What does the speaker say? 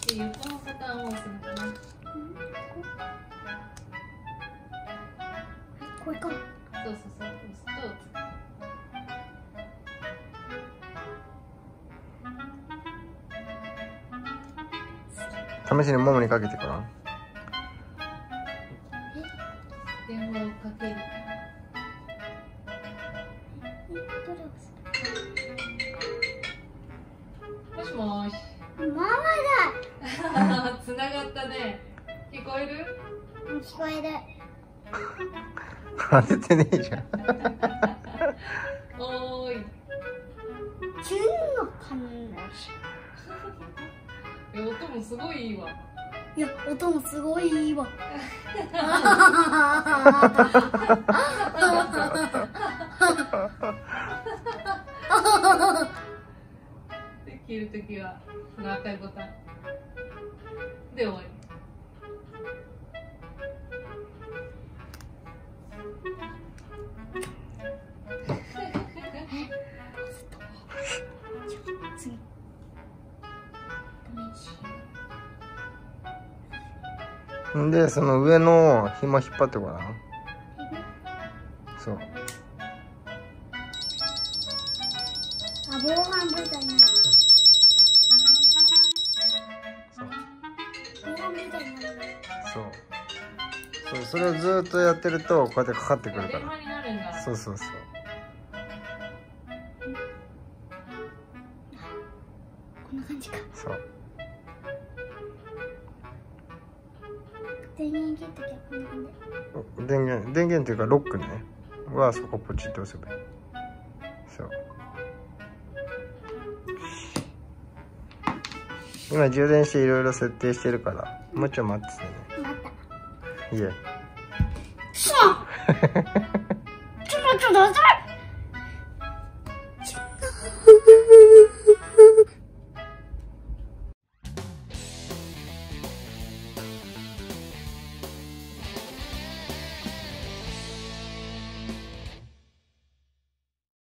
横のボタンを押すのかな。 これか。 そうそうそう、押す試しにももにかけてから。 電話をかける。 どれ押す？ もしもーし。 ママつながったね。聞こえる？ だ。聞こえる。 当ててねえじゃん。 おーい。 純の話。 音もすごいいいわ。 いや、音もすごいいいわ。 で切るときはこの赤いボタンで終わり。 次。 んで、その上の紐引っ張ってごらん。そう。 あ、防犯ブザーになる。 そう。 防犯ブザーになる。 そう。そう、それをずっとやってると、こうやってかかってくるか電ら。 話になるんだ。 そうそうそう。 こんな感じか。 そう。 電源切っときゃこんな感じ。 電源っていうかロックね。はそこポチッと押せばいい。そう。今充電していろいろ設定してるから、もうちょい待っててね。 待った。 いえ。 しょ